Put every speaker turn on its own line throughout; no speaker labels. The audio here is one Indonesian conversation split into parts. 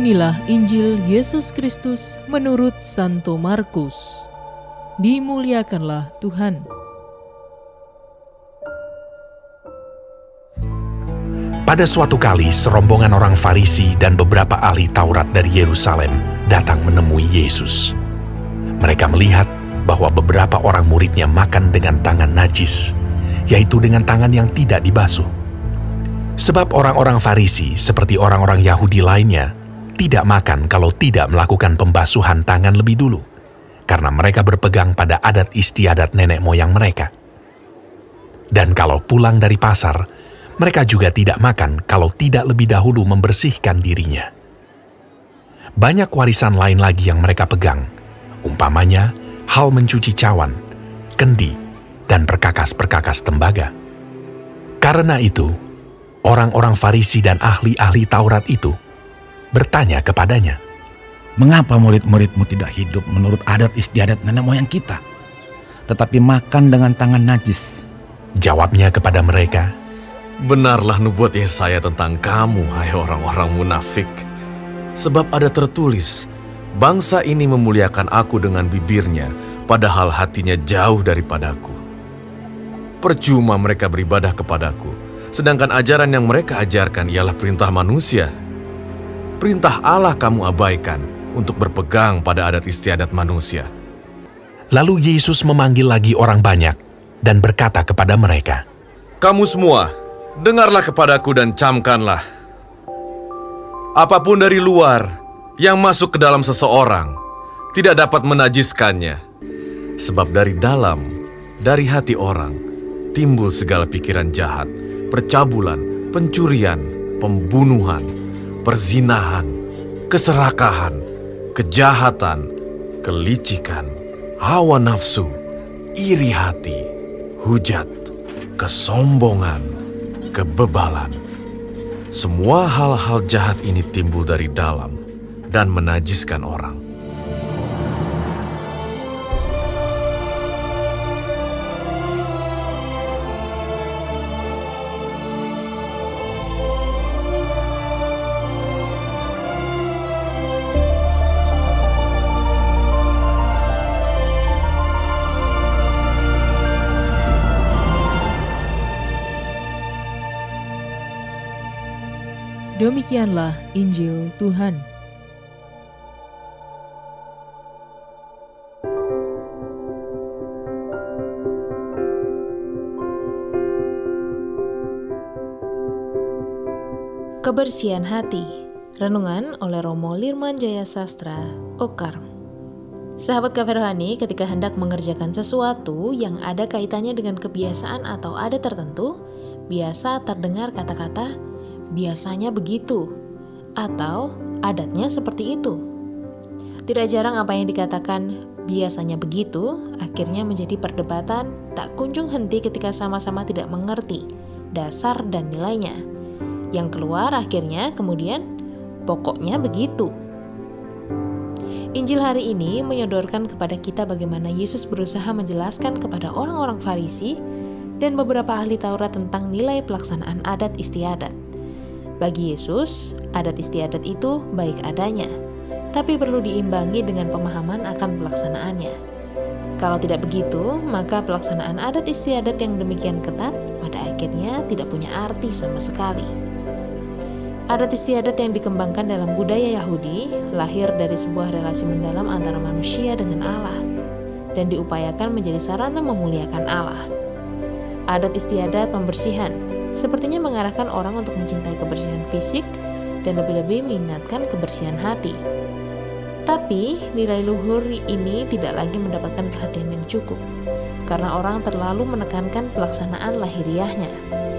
Inilah Injil Yesus Kristus menurut Santo Markus. Dimuliakanlah Tuhan.
Pada suatu kali, serombongan orang Farisi dan beberapa ahli Taurat dari Yerusalem datang menemui Yesus. Mereka melihat bahwa beberapa orang muridnya makan dengan tangan najis, yaitu dengan tangan yang tidak dibasuh. Sebab orang-orang Farisi, seperti orang-orang Yahudi lainnya, tidak makan kalau tidak melakukan pembasuhan tangan lebih dulu, karena mereka berpegang pada adat istiadat nenek moyang mereka. Dan kalau pulang dari pasar, mereka juga tidak makan kalau tidak lebih dahulu membersihkan dirinya. Banyak warisan lain lagi yang mereka pegang, umpamanya hal mencuci cawan, kendi, dan perkakas-perkakas tembaga. Karena itu, orang-orang Farisi dan ahli-ahli Taurat itu bertanya kepadanya,
"Mengapa murid-muridmu tidak hidup menurut adat istiadat nenek moyang kita, tetapi makan dengan tangan najis?"
Jawabnya kepada mereka,
"Benarlah nubuat Yesaya tentang kamu, hai orang-orang munafik. Sebab ada tertulis, bangsa ini memuliakan aku dengan bibirnya, padahal hatinya jauh daripadaku. Percuma mereka beribadah kepadaku, sedangkan ajaran yang mereka ajarkan ialah perintah manusia. Perintah Allah kamu abaikan untuk berpegang pada adat istiadat manusia."
Lalu Yesus memanggil lagi orang banyak dan berkata kepada mereka,
"Kamu semua, dengarlah kepadaku dan camkanlah. Apapun dari luar yang masuk ke dalam seseorang tidak dapat menajiskannya. Sebab dari dalam, dari hati orang, timbul segala pikiran jahat, percabulan, pencurian, pembunuhan, perzinahan, keserakahan, kejahatan, kelicikan, hawa nafsu, iri hati, hujat, kesombongan, kebebalan. Semua hal-hal jahat ini timbul dari dalam dan menajiskan orang."
Demikianlah Injil Tuhan. Kebersihan hati. Renungan oleh Romo Lirman Jaya Sastra, Okar. Sahabat Cafe Rohani, ketika hendak mengerjakan sesuatu yang ada kaitannya dengan kebiasaan atau adat tertentu, biasa terdengar kata-kata "biasanya begitu" atau "adatnya seperti itu". Tidak jarang apa yang dikatakan "biasanya begitu" akhirnya menjadi perdebatan tak kunjung henti ketika sama-sama tidak mengerti dasar dan nilainya. Yang keluar akhirnya kemudian "pokoknya begitu". Injil hari ini menyodorkan kepada kita bagaimana Yesus berusaha menjelaskan kepada orang-orang Farisi dan beberapa ahli Taurat tentang nilai pelaksanaan adat istiadat. Bagi Yesus, adat istiadat itu baik adanya, tapi perlu diimbangi dengan pemahaman akan pelaksanaannya. Kalau tidak begitu, maka pelaksanaan adat istiadat yang demikian ketat pada akhirnya tidak punya arti sama sekali. Adat istiadat yang dikembangkan dalam budaya Yahudi lahir dari sebuah relasi mendalam antara manusia dengan Allah dan diupayakan menjadi sarana memuliakan Allah. Adat istiadat pembersihan sepertinya mengarahkan orang untuk mencintai kebersihan fisik dan lebih-lebih mengingatkan kebersihan hati. Tapi nilai luhur ini tidak lagi mendapatkan perhatian yang cukup karena orang terlalu menekankan pelaksanaan lahiriahnya.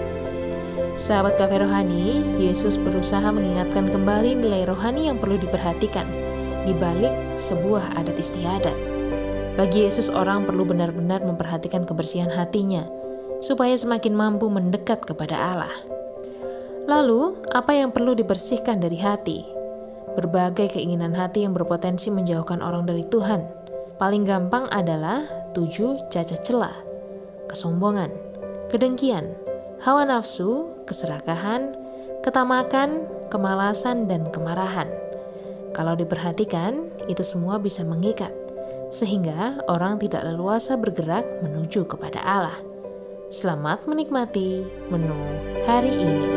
Sahabat Cafe Rohani, Yesus berusaha mengingatkan kembali nilai rohani yang perlu diperhatikan di balik sebuah adat istiadat. Bagi Yesus, orang perlu benar-benar memperhatikan kebersihan hatinya supaya semakin mampu mendekat kepada Allah. Lalu, apa yang perlu dibersihkan dari hati? Berbagai keinginan hati yang berpotensi menjauhkan orang dari Tuhan. Paling gampang adalah 7 cacat celah: kesombongan, kedengkian, hawa nafsu, keserakahan, ketamakan, kemalasan, dan kemarahan. Kalau diperhatikan, itu semua bisa mengikat, sehingga orang tidak leluasa bergerak menuju kepada Allah. Selamat menikmati menu hari ini.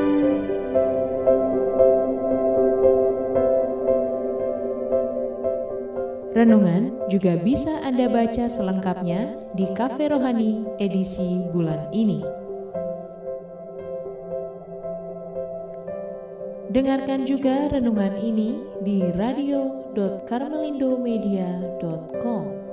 Renungan juga bisa Anda baca selengkapnya di Cafe Rohani edisi bulan ini. Dengarkan juga renungan ini di radio.karmelindomedia.com.